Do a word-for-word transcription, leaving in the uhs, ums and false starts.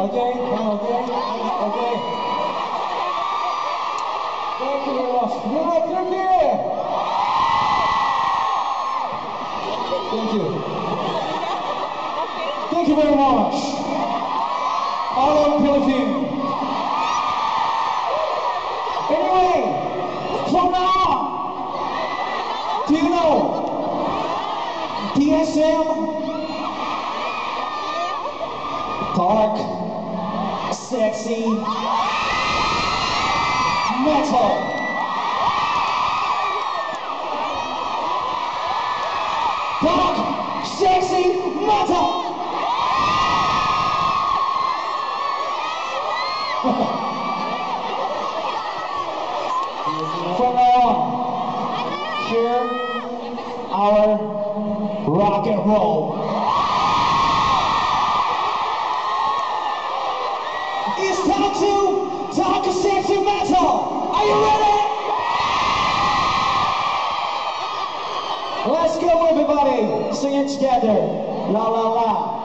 Okay, okay, okay. Thank you very much. Right, Turkey! Thank you. Thank you very much. All over Philippines. Anyway, from now on, do you know D S M? Dark, sexy, metal. Dark, sexy, metal. From now on, hear our rock and roll. It's time to talk sexy metal. Are you ready? Let's go, everybody. Sing it together. La la la.